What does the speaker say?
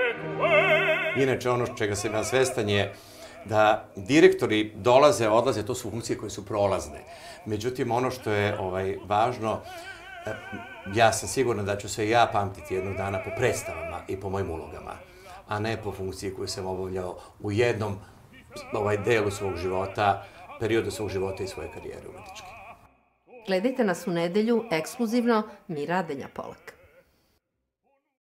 Inače, ono čega sam ja svestan je da direktori dolaze, odlaze, to su funkcije koje su prolazne. Međutim, ono što je važno, ja sam siguran da ću se ja pamtiti jednog dana po predstavama i po mojim ulogama, a ne po funkciji koju sam obavljao u jednom delu svog života, periodu svog života i svoje karijere umetničke. Gledajte nas u nedelju ekskluzivno. Mi Radenja Polak.